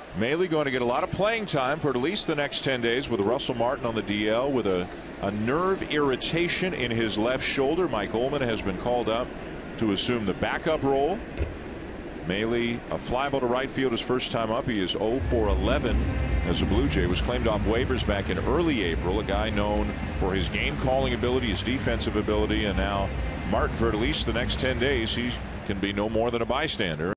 Maile going to get a lot of playing time for at least the next 10 days with Russell Martin on the DL with a nerve irritation in his left shoulder. Mike Ullman has been called up to assume the backup role. Maile, a fly ball to right field his first time up. He is 0 for 11 as a Blue Jay. Was claimed off waivers back in early April. A guy known for his game calling ability, his defensive ability, and now Martin for at least the next 10 days he can be no more than a bystander.